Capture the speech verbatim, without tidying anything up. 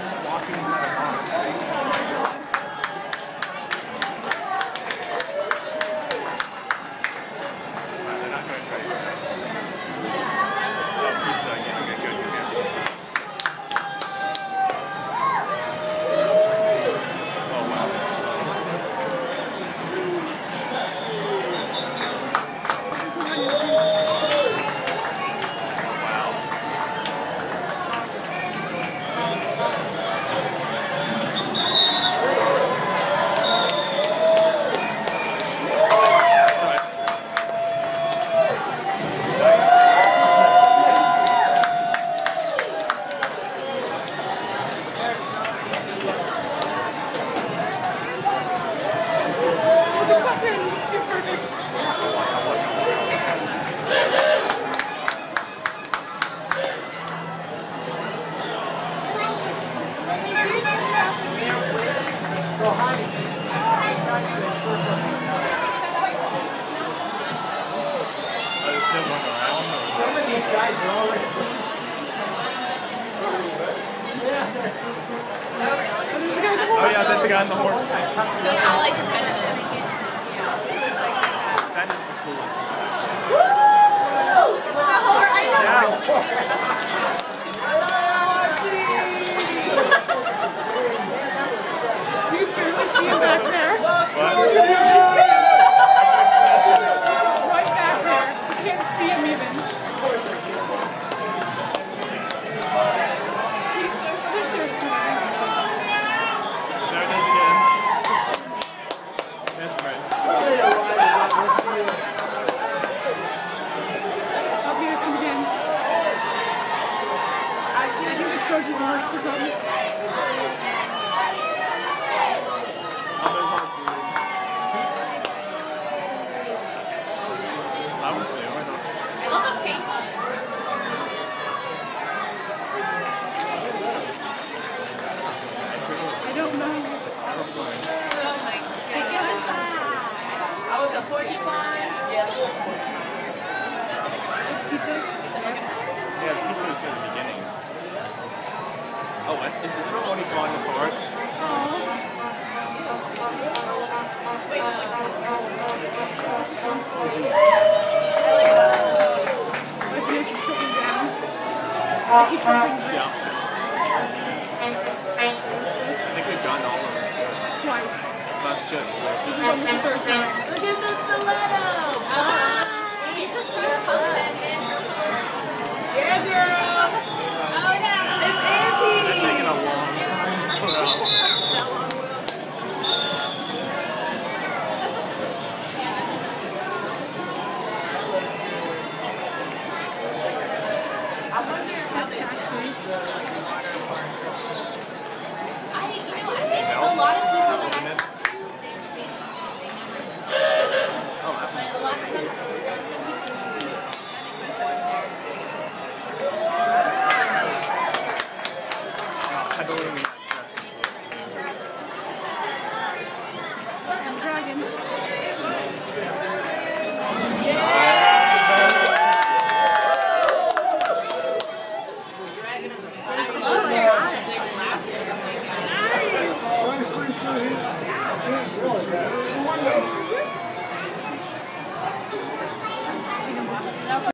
just walking inside a box. They're not going to try to do that. Oh, pizza again. Okay, good, good, good. Oh, wow, that's still going around? Some of these guys are all like oh yeah, that's the guy on the horse. So it's all like competitive. Yeah. So there's like that is the coolest. Woo! With the horse, I know. Yeah. You barely see him back there. What? You barely see him. Right back there. You can't see him even. He's so vicious, man. There it is again. That's right. I'll be here again. I think the Trojan horse or something. Oh, those are grooves. That was new, I don't I love the pink one. I don't know. It's terrifying. Oh my goodness. I was a porcupine. Yeah. Pizza? Yeah, the pizza was good at the beginning. Oh, that's, is, is it only falling apart? Oh. I keep sitting down. I keep jumping Yeah. I think we've gotten all of this good. twice. That's good. This is almost the third time. Look at the stiletto. Uh-huh. She's a she's a pumpkin. Yeah, girl. Oh no. It's Auntie. It's taking a long time to put out. I wonder how they Taxi. I, you know, I think a lot of people that I talk to, they, they, Oh, that but a lot of some, some people who I don't even